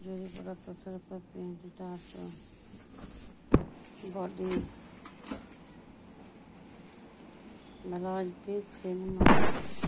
Jewelry product Sarapa paint dart body massage page cinema